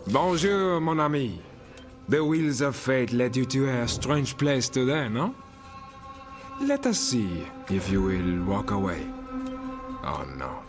Bonjour, mon ami. The wheels of fate led you to a strange place today, no? Let us see if you will walk away. Oh no.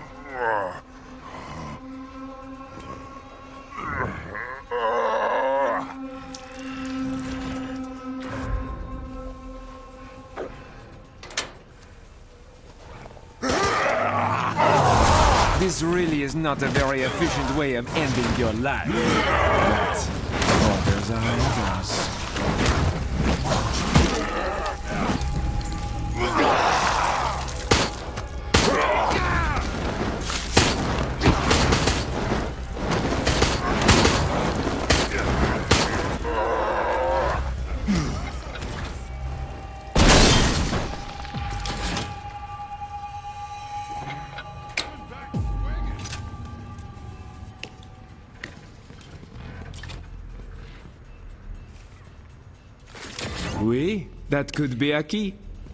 This really is not a very efficient way of ending your life. But orders are orders. Oui, that could be a key.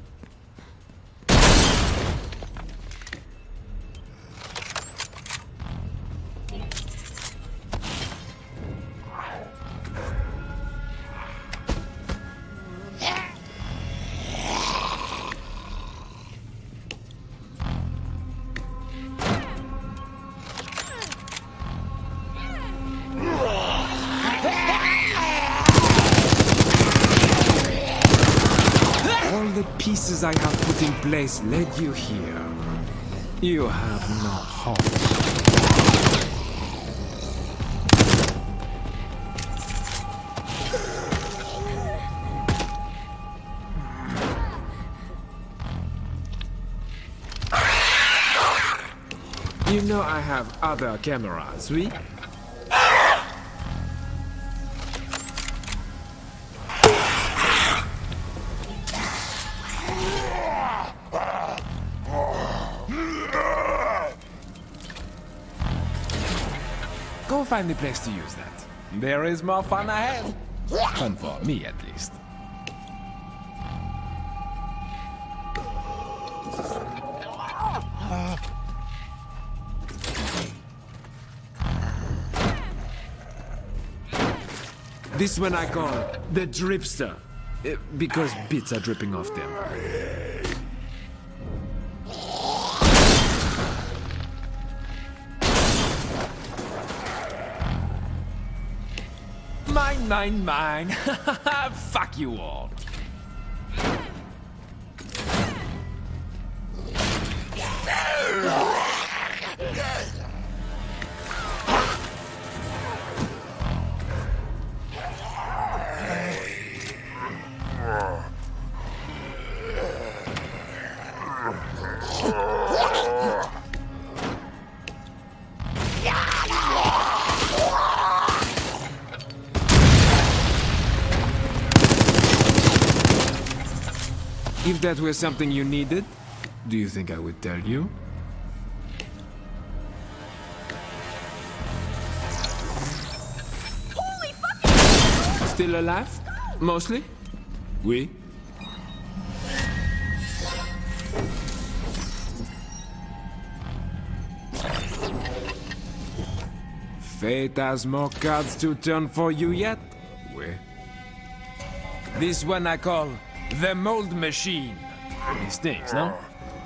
The pieces I have put in place led you here. You have no hope. You know I have other cameras, oui? Go find the place to use that. There is more fun ahead. Fun for me, at least. This one I call the dripster, because bits are dripping off them. Mine. Fuck you all. If that were something you needed, do you think I would tell you? Holy fucking... Still alive? Mostly? Oui? Fate has more cards to turn for you yet? Oui? This one I call the mold machine. It stinks, no?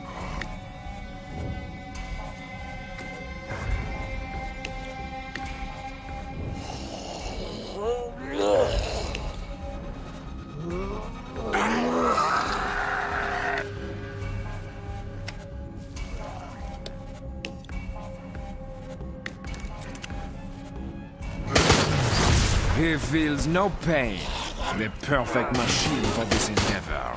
He feels no pain. The perfect machine for this endeavor.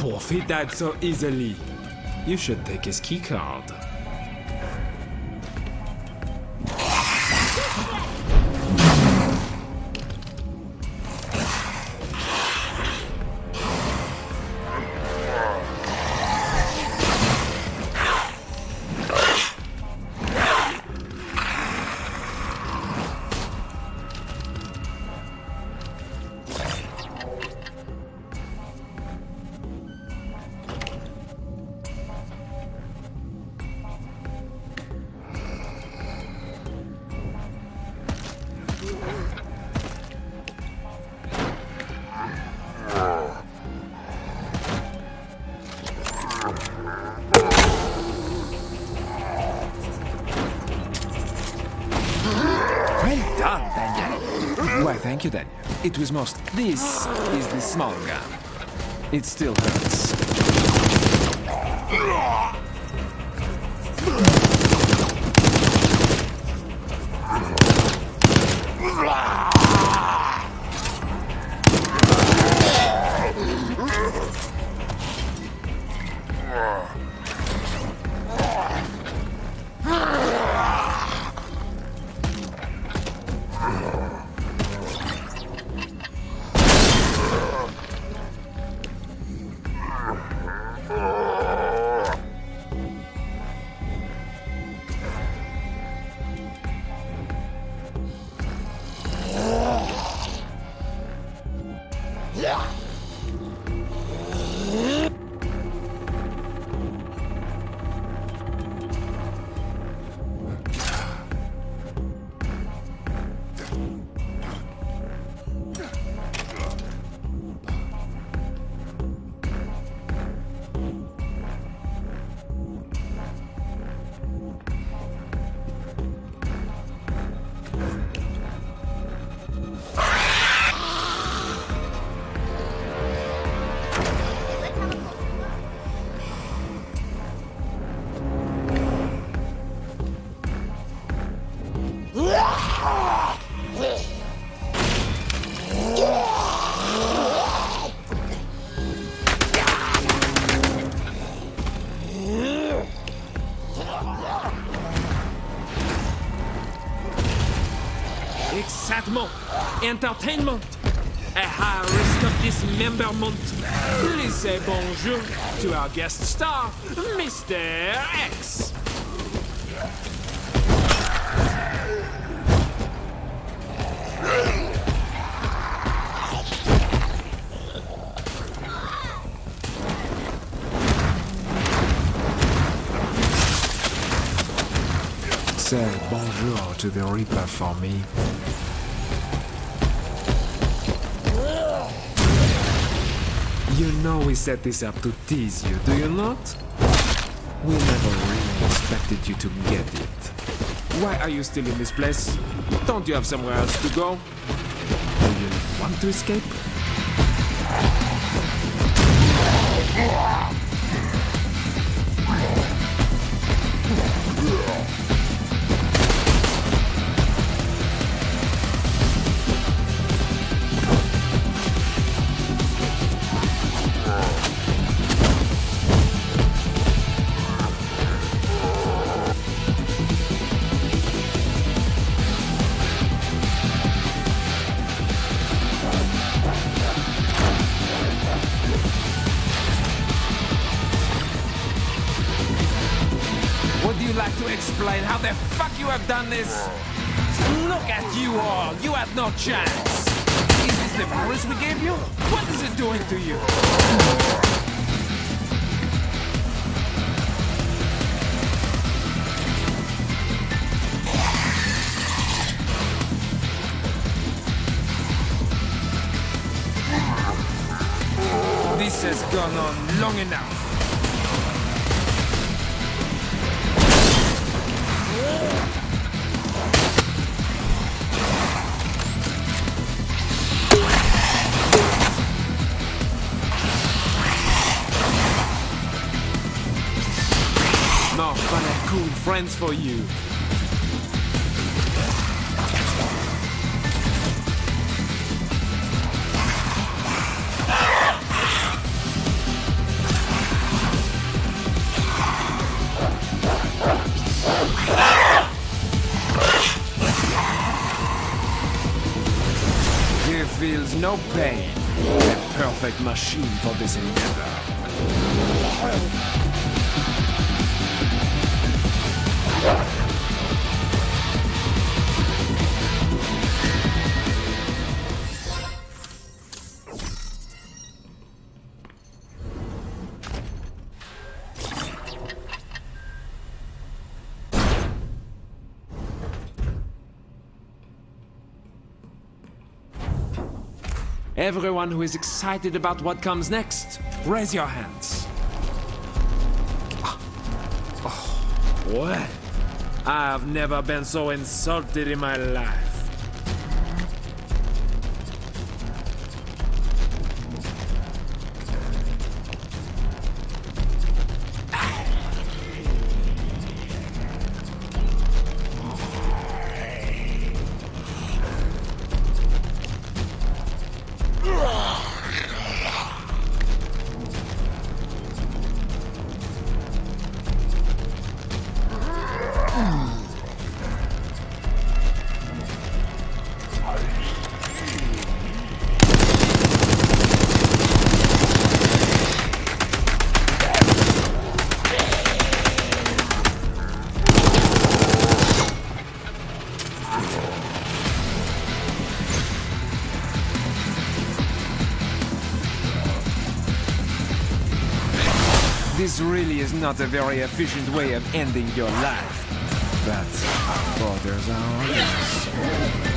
Oh, he died so easily. You should take his key card. Well done, Daniel. Why, thank you, Daniel. It was most... This is the small gun. It still hurts. Excitement, entertainment, a high risk of dismemberment. Please say bonjour to our guest star, Mr.X. Say bonjour to the Reaper for me. You know we set this up to tease you, do you not? We never really expected you to get it. Why are you still in this place? Don't you have somewhere else to go? Do you want to escape? Would you like to explain how the fuck you have done this? Look at you all! You had no chance! Is this the virus we gave you? What is it doing to you? This has gone on long enough. More fun and cool friends for you. no pain. A perfect machine for this endeavor. Everyone who is excited about what comes next, raise your hands. What? I have never been so insulted in my life. This really is not a very efficient way of ending your life. But orders are orders.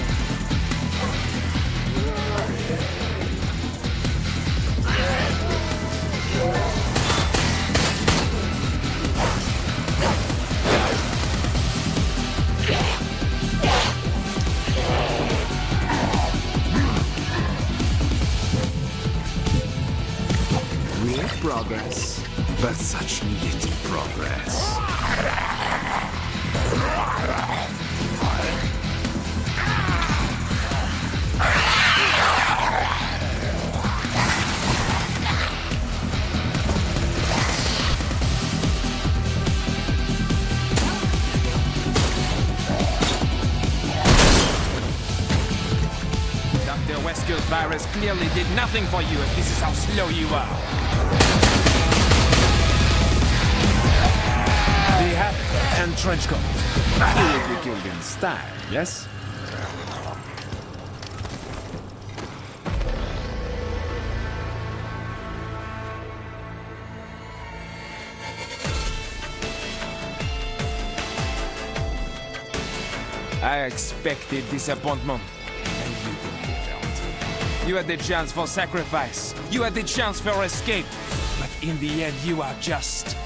Weird progress, but such little progress. Dr. Wesker's virus clearly did nothing for you if this is how slow you are. The hat and trench coat. You will be killed in style, yes? I expected disappointment, and you delivered. You had the chance for sacrifice. You had the chance for escape. But in the end, you are just